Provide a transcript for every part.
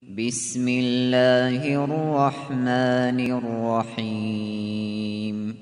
بسم الله الرحمن الرحيم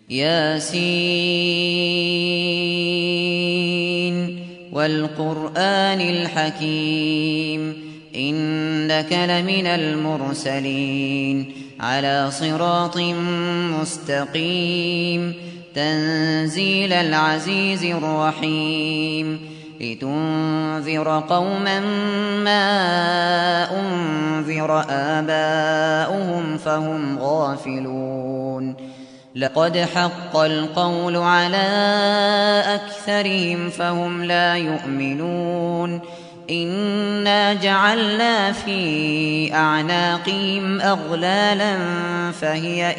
ياسين والقرآن الحكيم إنك لمن المرسلين على صراط مستقيم تنزيل العزيز الرحيم لتنذر قوما ما أنذر آباؤهم فهم غافلون لقد حق القول على أكثرهم فهم لا يؤمنون إنا جعلنا في أعناقهم أغلالا فهي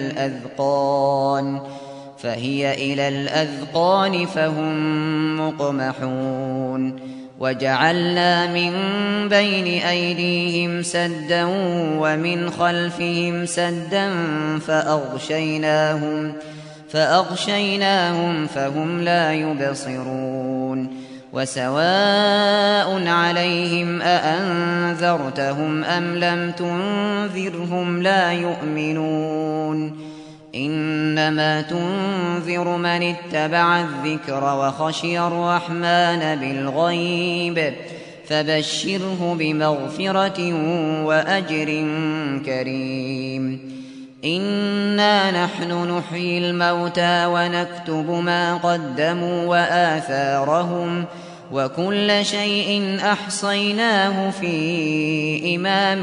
إلى الأذقان فهم مقمحون وجعلنا من بين أيديهم سدا ومن خلفهم سدا فأغشيناهم فهم لا يبصرون وسواء عليهم أأنذرتهم أم لم تنذرهم لا يؤمنون إنما تنذر من اتبع الذكر وخشي الرحمن بالغيب فبشره بمغفرة وأجر كريم إنا نحن نحيي الموتى ونكتب ما قدموا وآثارهم وكل شيء أحصيناه في إمام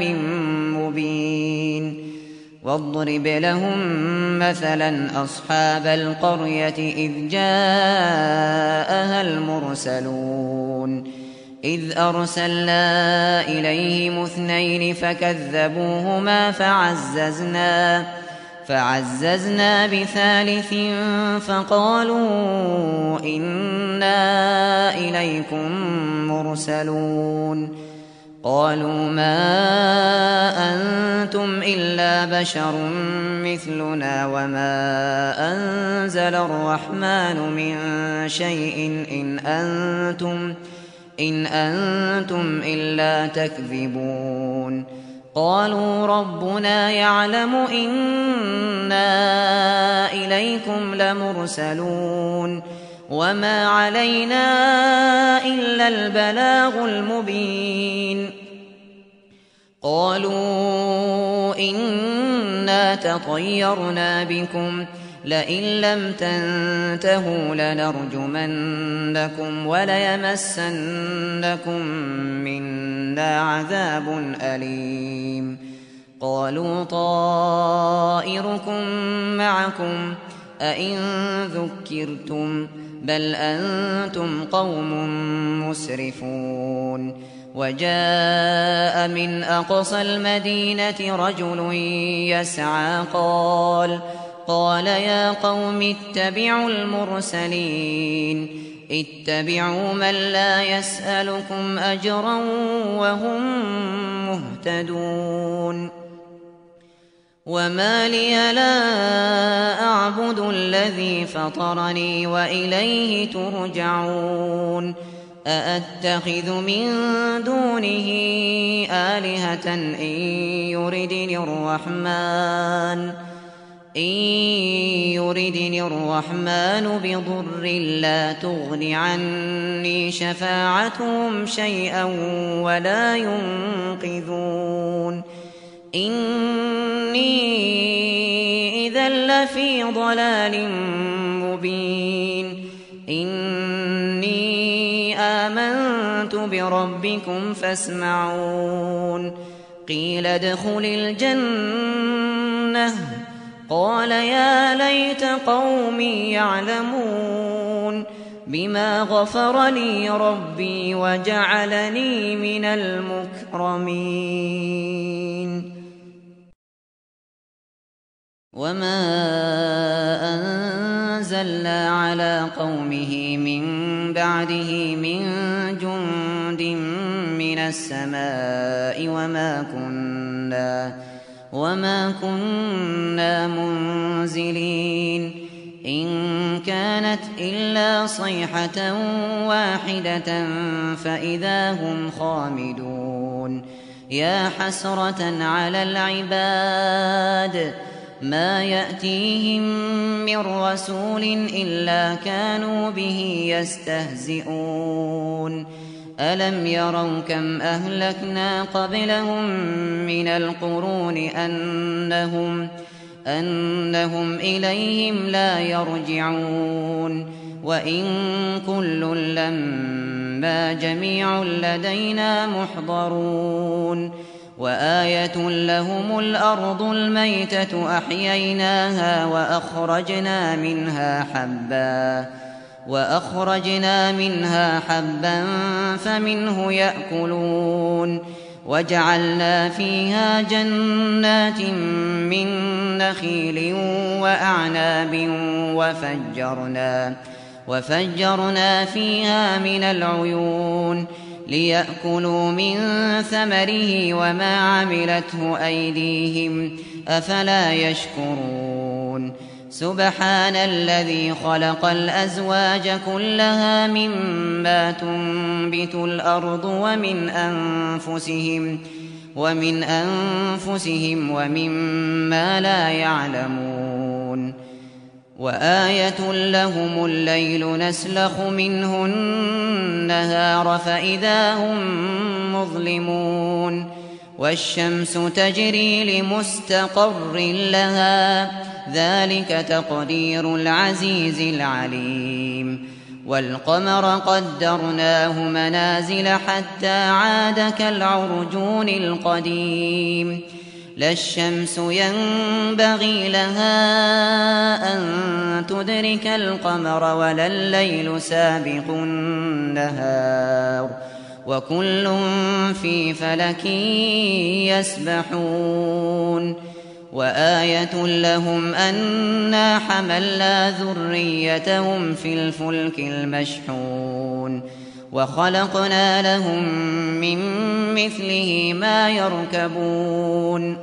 مبين واضرب لهم مثلا أصحاب القرية إذ جاءها المرسلون إذ أرسلنا إليهم 2 فكذبوهما فعززنا بثالث فقالوا إنا إليكم مرسلون قالوا ما أنتم إلا بشر مثلنا وما أنزل الرحمن من شيء إن أنتم إلا تكذبون قالوا ربنا يعلم إنا إليكم لمرسلون وما علينا إلا البلاغ المبين قالوا إنا تطيرنا بكم لئن لم تنتهوا لنرجمنكم وليمسنكم منا عذاب أليم قالوا طائركم معكم أئن ذكرتم بل أنتم قوم مسرفون وجاء من أقصى المدينة رجل يسعى قال يا قوم اتبعوا المرسلين اتبعوا من لا يسألكم أجرا وهم مهتدون وما لي لا أعبد الذي فطرني وإليه ترجعون أأتخذ من دونه آلهة إن يردني الرحمن بضر لا تغن عني شفاعتهم شيئا ولا ينقذون إني إذا لفي ضلال مبين إني آمنت بربكم فاسمعون قيل ادخل الجنة قال يا ليت قومي يعلمون بما غفر لي ربي وجعلني من المكرمين وما أنزلنا على قومه من بعده من جند من السماء وما كنا منزلين إن كانت إلا صيحة واحدة فإذا هم خامدون يا حسرة على العباد ما يأتيهم من رسول إلا كانوا به يستهزئون ألم يروا كم أهلكنا قبلهم من القرون أنهم إليهم لا يرجعون وإن كل لما جميع لدينا محضرون وآية لهم الأرض الميتة أحييناها وأخرجنا منها حبا فمنه يأكلون وجعلنا فيها جنات من نخيل وأعناب وفجرنا فيها من العيون ليأكلوا من ثمره وما عملته أيديهم أفلا يشكرون سبحان الذي خلق الأزواج كلها مما تنبت الأرض ومن أنفسهم ومما لا يعلمون وآية لهم الليل نسلخ منه النهار فإذا هم مظلمون والشمس تجري لمستقر لها ذلك تقدير العزيز العليم والقمر قدرناه منازل حتى عاد كالعرجون القديم لا الشمس ينبغي لها أن تدرك القمر ولا الليل سابق النهار وكل في فلك يسبحون وآية لهم أنا حملنا ذريتهم في الفلك المشحون وخلقنا لهم من مثله ما يركبون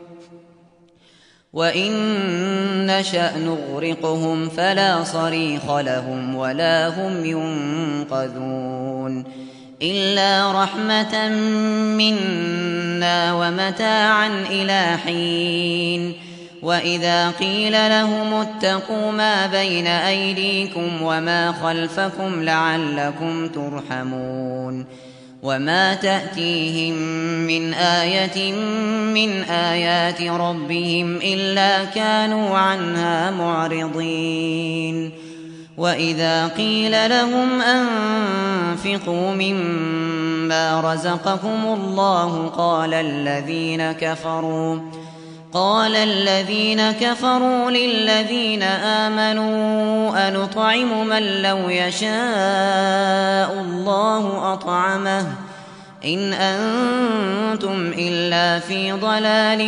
وإن نشأ نغرقهم فلا صريخ لهم ولا هم ينقذون إلا رحمة منا ومتاعا إلى حين وإذا قيل لهم اتقوا ما بين أيديكم وما خلفكم لعلكم ترحمون وما تأتيهم من آية من آيات ربهم إلا كانوا عنها معرضين وإذا قيل لهم أنفقوا مما رزقكم الله قال الذين كفروا للذين آمنوا أنطعم من لو يشاء الله أطعمه إن أنتم إلا في ضلال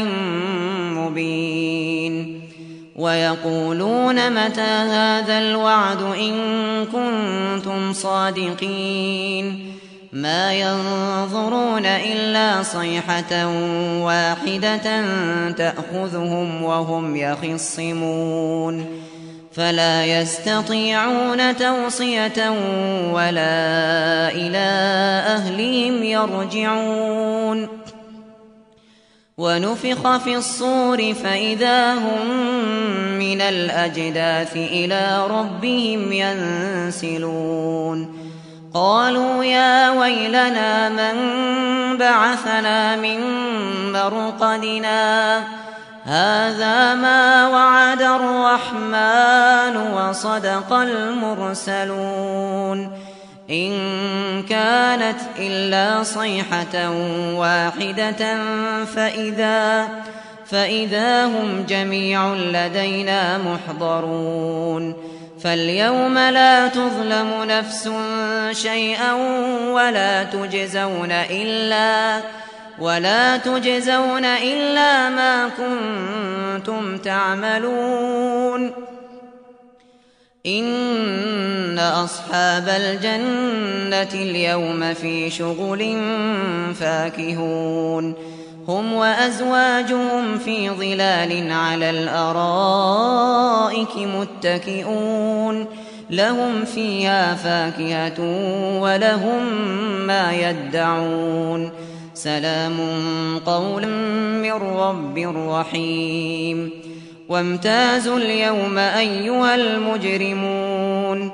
مبين ويقولون متى هذا الوعد إن كنتم صادقين ما ينظرون إلا صيحة واحدة تأخذهم وهم يخصمون فلا يستطيعون توصية ولا إلى أهلهم يرجعون ونفخ في الصور فإذا هم من الأجداث إلى ربهم ينسلون قالوا يا ويلنا من بعثنا من مرقدنا هذا ما وعد الرحمن وصدق المرسلون إن كانت إلا صيحة واحدة فإذا هم جميع لدينا محضرون فاليوم لا تظلم نفس شيئا ولا تجزون إلا ما كنتم تعملون إن أصحاب الجنة اليوم في شغل فاكهون هم وأزواجهم في ظلال على الأرائك متكئون لهم فيها فاكهة ولهم ما يدعون سلام قولا من رب رحيم وامتازوا اليوم أيها المجرمون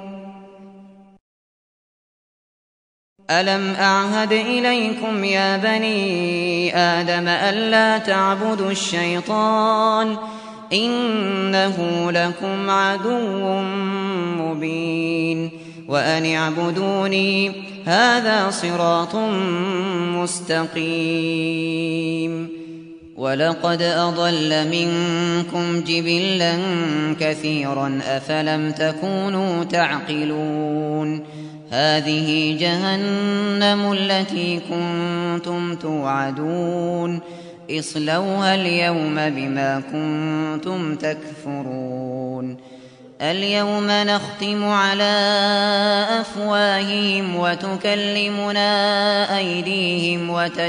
ألم أعهد إليكم يا بني آدم ألا تعبدوا الشيطان إنه لكم عدو مبين وأن اعبدوني هذا صراط مستقيم ولقد أضل منكم جبلا كثيرا أفلم تكونوا تعقلون هذه جهنم التي كنتم توعدون اصلوها اليوم بما كنتم تكفرون اليوم نختم على أفواههم وتكلمنا أيديهم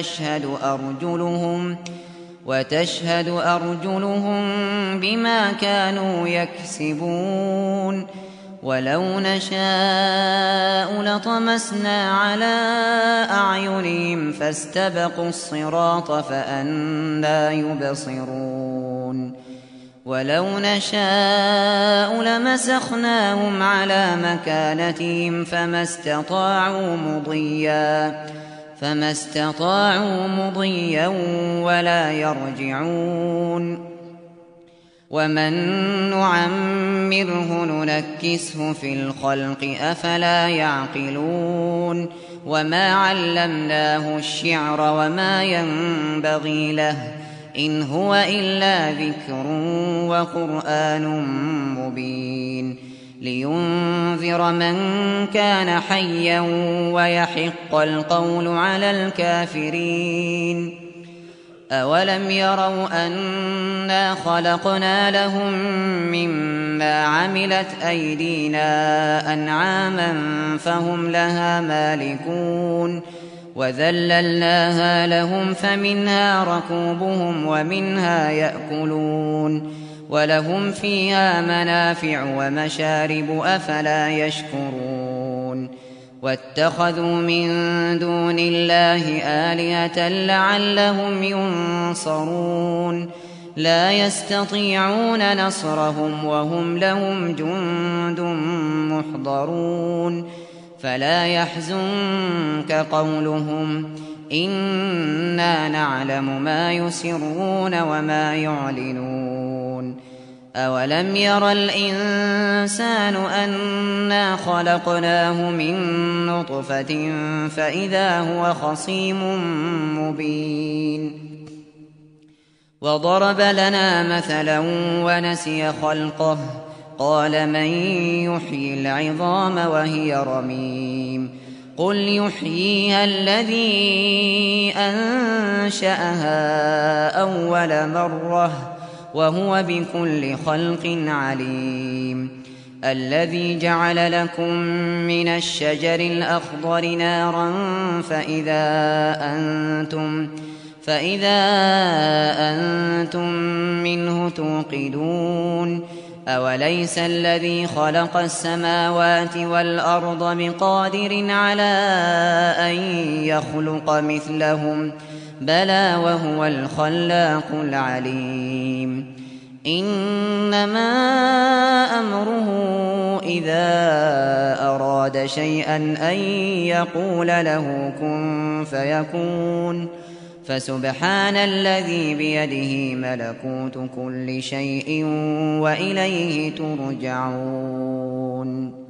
وتشهد أرجلهم بما كانوا يكسبون ولو نشاء لطمسنا على أعينهم فاستبقوا الصراط فأنى يبصرون ولو نشاء لمسخناهم على مكانتهم فما استطاعوا مضيا ولا يرجعون ومن نعمره ننكسه في الخلق أفلا يعقلون وما علمناه الشعر وما ينبغي له إن هو إلا ذكر وقرآن مبين لينذر من كان حيا ويحق القول على الكافرين أولم يروا أنا خلقنا لهم مما عملت أيدينا أنعاما فهم لها مالكون وذللناها لهم فمنها ركوبهم ومنها يأكلون ولهم فيها منافع ومشارب أفلا يشكرون واتخذوا من دون الله آلهة لعلهم ينصرون لا يستطيعون نصرهم وهم لهم جند محضرون فلا يحزنك قولهم إنا نعلم ما يسرون وما يعلنون أولم ير الإنسان أنا خلقناه من نطفة فإذا هو خصيم مبين وضرب لنا مثلا ونسي خلقه قال من يحيي العظام وهي رميم قل يحييها الذي أنشأها أول مرة وهو بكل خلق عليم الذي جعل لكم من الشجر الأخضر نارا فإذا أنتم منه توقدون أوليس الذي خلق السماوات والأرض بقادر على أن يخلق مثلهم بلى وهو الخلاق العليم إنما أمره إذا أراد شيئا أن يقول له كن فيكون فسبحان الذي بيده ملكوت كل شيء وإليه ترجعون